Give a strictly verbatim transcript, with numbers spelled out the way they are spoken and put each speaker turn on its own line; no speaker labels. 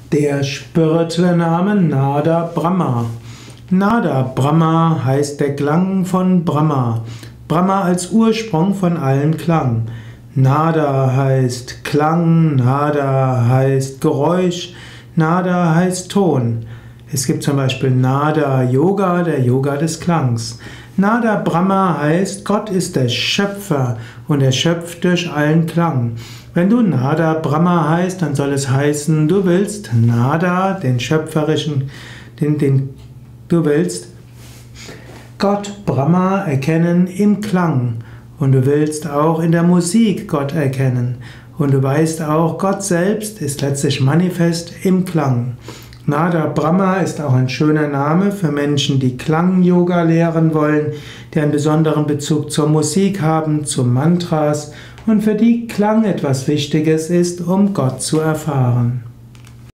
Der spirituelle Name Nada Brahma. Nada Brahma heißt der Klang von Brahma. Brahma als Ursprung von allen Klang. Nada heißt Klang, Nada heißt Geräusch, Nada heißt Ton. Es gibt zum Beispiel Nada Yoga, der Yoga des Klangs. Nada Brahma heißt, Gott ist der Schöpfer und er schöpft durch allen Klang. Wenn du Nada Brahma heißt, dann soll es heißen, du willst Nada, den schöpferischen, den, den, du willst Gott Brahma erkennen im Klang. Und du willst auch in der Musik Gott erkennen. Und du weißt auch, Gott selbst ist letztlich manifest im Klang. Nada Brahma ist auch ein schöner Name für Menschen, die Klang-Yoga lehren wollen, die einen besonderen Bezug zur Musik haben, zu Mantras und für die Klang etwas Wichtiges ist, um Gott zu erfahren.